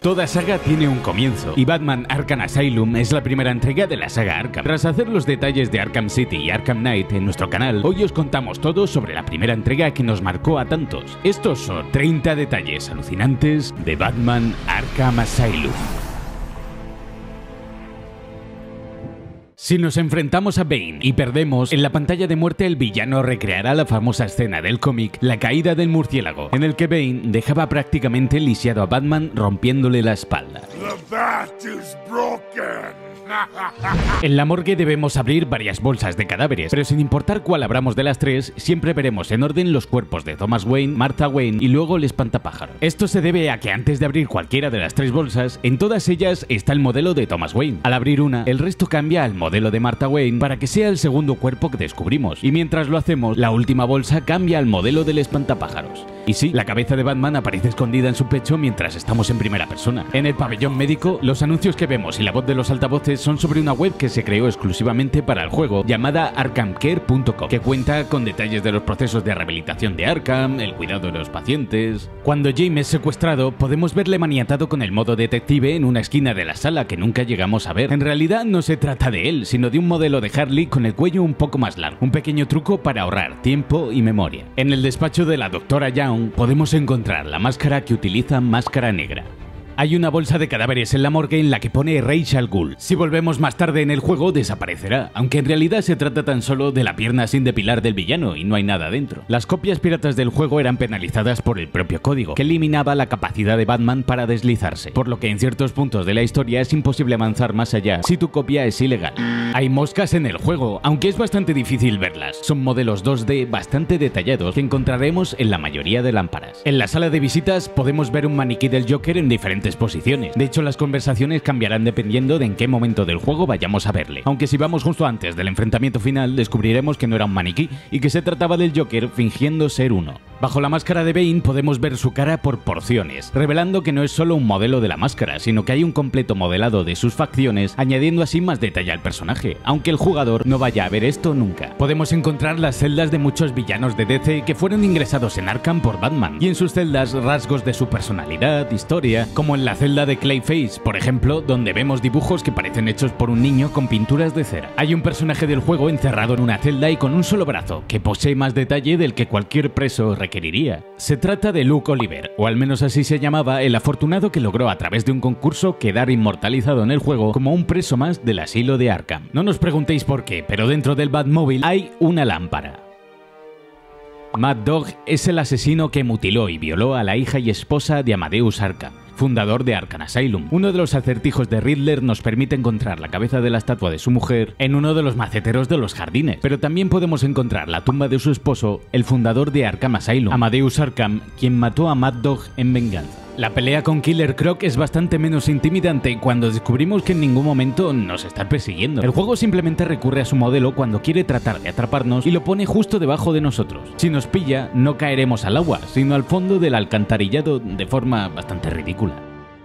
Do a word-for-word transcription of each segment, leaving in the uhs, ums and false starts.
Toda saga tiene un comienzo, y Batman Arkham Asylum es la primera entrega de la saga Arkham. Tras hacer los detalles de Arkham City y Arkham Knight en nuestro canal, hoy os contamos todo sobre la primera entrega que nos marcó a tantos. Estos son treinta detalles alucinantes de Batman Arkham Asylum. Si nos enfrentamos a Bane y perdemos, en la pantalla de muerte el villano recreará la famosa escena del cómic La caída del murciélago, en el que Bane dejaba prácticamente lisiado a Batman rompiéndole la espalda. The bat is broken. En la morgue debemos abrir varias bolsas de cadáveres, pero sin importar cuál abramos de las tres, siempre veremos en orden los cuerpos de Thomas Wayne, Martha Wayne y luego el espantapájaro. Esto se debe a que antes de abrir cualquiera de las tres bolsas, en todas ellas está el modelo de Thomas Wayne. Al abrir una, el resto cambia al modelo de Martha Wayne para que sea el segundo cuerpo que descubrimos, y mientras lo hacemos, la última bolsa cambia al modelo del espantapájaros. Y sí, la cabeza de Batman aparece escondida en su pecho mientras estamos en primera persona. En el pabellón médico, los anuncios que vemos y la voz de los altavoces son sobre una web que se creó exclusivamente para el juego, llamada arkham care punto com, que cuenta con detalles de los procesos de rehabilitación de Arkham, el cuidado de los pacientes. Cuando Jim es secuestrado, podemos verle maniatado con el modo detective en una esquina de la sala que nunca llegamos a ver. En realidad no se trata de él, sino de un modelo de Harley con el cuello un poco más largo, un pequeño truco para ahorrar tiempo y memoria. En el despacho de la doctora Young podemos encontrar la máscara que utiliza Máscara Negra. Hay una bolsa de cadáveres en la morgue en la que pone Ra's al Ghul. Si volvemos más tarde en el juego desaparecerá, aunque en realidad se trata tan solo de la pierna sin depilar del villano y no hay nada dentro. Las copias piratas del juego eran penalizadas por el propio código, que eliminaba la capacidad de Batman para deslizarse, por lo que en ciertos puntos de la historia es imposible avanzar más allá si tu copia es ilegal. Hay moscas en el juego, aunque es bastante difícil verlas. Son modelos dos D bastante detallados que encontraremos en la mayoría de lámparas. En la sala de visitas podemos ver un maniquí del Joker en diferentes posiciones. De hecho, las conversaciones cambiarán dependiendo de en qué momento del juego vayamos a verle. Aunque si vamos justo antes del enfrentamiento final, descubriremos que no era un maniquí y que se trataba del Joker fingiendo ser uno. Bajo la máscara de Bane podemos ver su cara por porciones, revelando que no es solo un modelo de la máscara, sino que hay un completo modelado de sus facciones, añadiendo así más detalle al personaje, aunque el jugador no vaya a ver esto nunca. Podemos encontrar las celdas de muchos villanos de D C que fueron ingresados en Arkham por Batman, y en sus celdas rasgos de su personalidad, historia, como en la celda de Clayface, por ejemplo, donde vemos dibujos que parecen hechos por un niño con pinturas de cera. Hay un personaje del juego encerrado en una celda y con un solo brazo, que posee más detalle del que cualquier preso requeriría. Se trata de Luke Oliver, o al menos así se llamaba el afortunado que logró a través de un concurso quedar inmortalizado en el juego como un preso más del asilo de Arkham. No nos preguntéis por qué, pero dentro del Batmóvil hay una lámpara. Mad Dog es el asesino que mutiló y violó a la hija y esposa de Amadeus Arkham, fundador de Arkham Asylum. Uno de los acertijos de Riddler nos permite encontrar la cabeza de la estatua de su mujer en uno de los maceteros de los jardines, pero también podemos encontrar la tumba de su esposo, el fundador de Arkham Asylum, Amadeus Arkham, quien mató a Mad Dog en venganza. La pelea con Killer Croc es bastante menos intimidante cuando descubrimos que en ningún momento nos está persiguiendo. El juego simplemente recurre a su modelo cuando quiere tratar de atraparnos y lo pone justo debajo de nosotros. Si nos pilla, no caeremos al agua, sino al fondo del alcantarillado de forma bastante ridícula.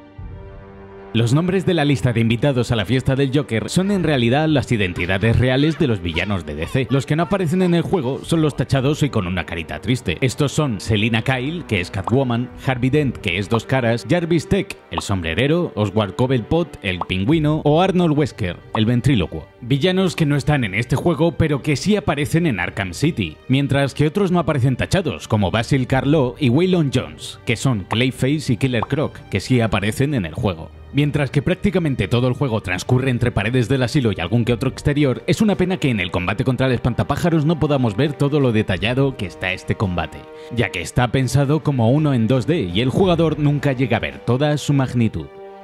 Los nombres de la lista de invitados a la fiesta del Joker son en realidad las identidades reales de los villanos de D C. Los que no aparecen en el juego son los tachados y con una carita triste. Estos son Selina Kyle, que es Catwoman, Harvey Dent, que es Dos Caras, Jarvis Tech, el sombrerero, Oswald Cobblepot, el pingüino, o Arnold Wesker, el ventrílocuo. Villanos que no están en este juego, pero que sí aparecen en Arkham City, mientras que otros no aparecen tachados, como Basil Karlo y Waylon Jones, que son Clayface y Killer Croc, que sí aparecen en el juego. Mientras que prácticamente todo el juego transcurre entre paredes del asilo y algún que otro exterior, es una pena que en el combate contra el espantapájaros no podamos ver todo lo detallado que está este combate, ya que está pensado como uno en dos D y el jugador nunca llega a ver toda su magnitud.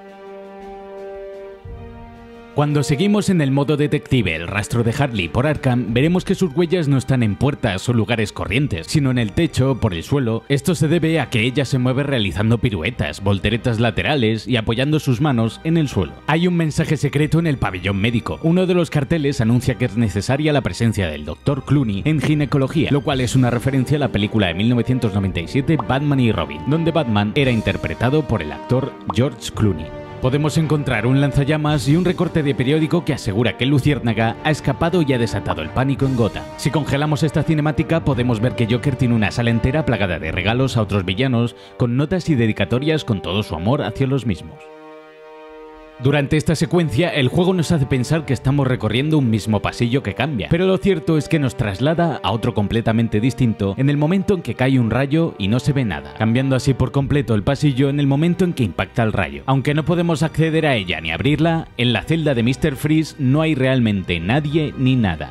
Cuando seguimos en el modo detective el rastro de Harley por Arkham, veremos que sus huellas no están en puertas o lugares corrientes, sino en el techo, por el suelo. Esto se debe a que ella se mueve realizando piruetas, volteretas laterales y apoyando sus manos en el suelo. Hay un mensaje secreto en el pabellón médico. Uno de los carteles anuncia que es necesaria la presencia del doctor Clooney en ginecología, lo cual es una referencia a la película de mil novecientos noventa y siete Batman y Robin, donde Batman era interpretado por el actor George Clooney. Podemos encontrar un lanzallamas y un recorte de periódico que asegura que Luciérnaga ha escapado y ha desatado el pánico en Gotham. Si congelamos esta cinemática, podemos ver que Joker tiene una sala entera plagada de regalos a otros villanos, con notas y dedicatorias con todo su amor hacia los mismos. Durante esta secuencia, el juego nos hace pensar que estamos recorriendo un mismo pasillo que cambia, pero lo cierto es que nos traslada a otro completamente distinto en el momento en que cae un rayo y no se ve nada, cambiando así por completo el pasillo en el momento en que impacta el rayo. Aunque no podemos acceder a ella ni abrirla, en la celda de míster Freeze no hay realmente nadie ni nada.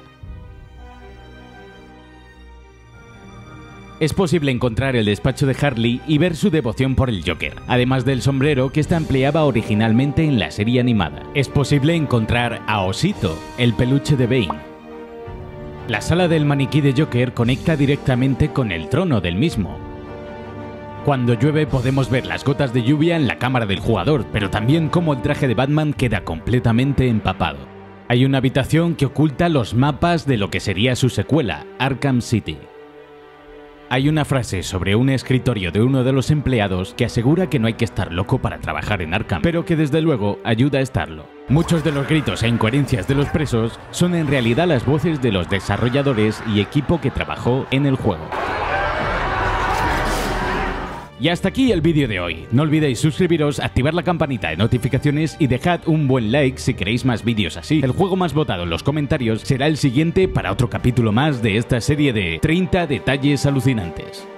Es posible encontrar el despacho de Harley y ver su devoción por el Joker, además del sombrero que ésta empleaba originalmente en la serie animada. Es posible encontrar a Osito, el peluche de Bane. La sala del maniquí de Joker conecta directamente con el trono del mismo. Cuando llueve podemos ver las gotas de lluvia en la cámara del jugador, pero también cómo el traje de Batman queda completamente empapado. Hay una habitación que oculta los mapas de lo que sería su secuela, Arkham City. Hay una frase sobre un escritorio de uno de los empleados que asegura que no hay que estar loco para trabajar en Arkham, pero que desde luego ayuda a estarlo. Muchos de los gritos e incoherencias de los presos son en realidad las voces de los desarrolladores y equipo que trabajó en el juego. Y hasta aquí el vídeo de hoy. No olvidéis suscribiros, activar la campanita de notificaciones y dejad un buen like si queréis más vídeos así. El juego más votado en los comentarios será el siguiente para otro capítulo más de esta serie de treinta detalles alucinantes.